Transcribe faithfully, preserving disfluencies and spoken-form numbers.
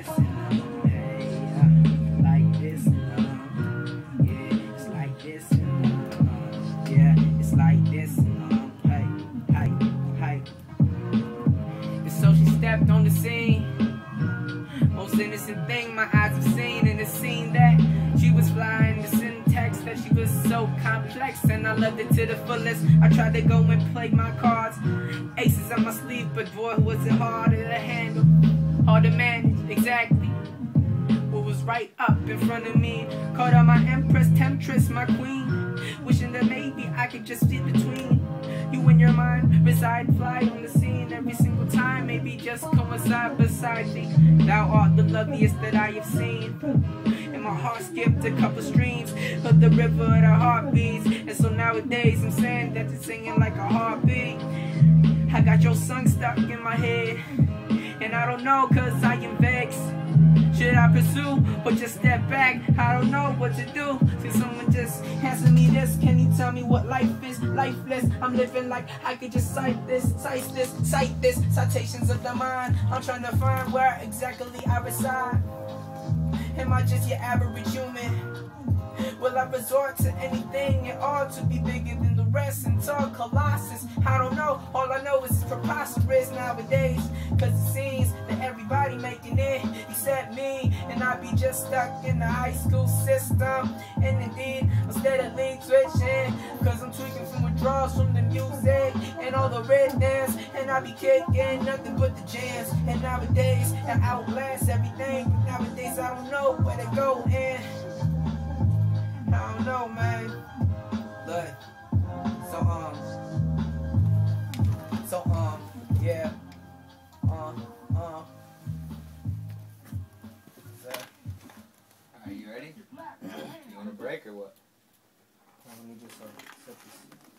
this and um, hey, uh, like this and um, yeah, it's like this and um, yeah, it's like this and um, hey, hey, hey. And so she stepped on the scene, most innocent thing my eyes have seen, and it seemed that she was flying the syntax, that she was so complex, and I loved it to the fullest. I tried to go and play my cards, aces on my sleeve, but boy, was it harder to handle, hard to manage, exactly what was right up in front of me. Caught on my empress, temptress, my queen, wishing that maybe I could just fit between you and your mind, reside, fly on the scene every single time, maybe just coincide beside thee. Thou art the loveliest that I have seen, and my heart skipped a couple streams of the river that heartbeats. And so nowadays I'm saying that it's singing like a heartbeat. I got your song stuck in my head, and I don't know, cause I am vexed. Should I pursue or just step back? I don't know what to do. Can someone just answer me this? Can you tell me what life is? Lifeless. I'm living like I could just cite this, cite this, cite this. Citations of the mind. I'm trying to find where exactly I reside. Am I just your average human? Will I resort to anything at all to be bigger than the rest and tall colossus? I don't know. All I know is it's preposterous nowadays, cause it seems that everybody making it except me, and I be just stuck in the high school system. And indeed, I'm steadily twitching, cause I'm tweaking from withdrawals from the music and all the rhythms, and I be kicking nothing but the jams. And nowadays, I outlast everything, but nowadays I don't know where to go, and I don't know, man. Look, so um, so um, yeah, uh, uh. So, are you ready? You want a break or what? let me just uh, set this.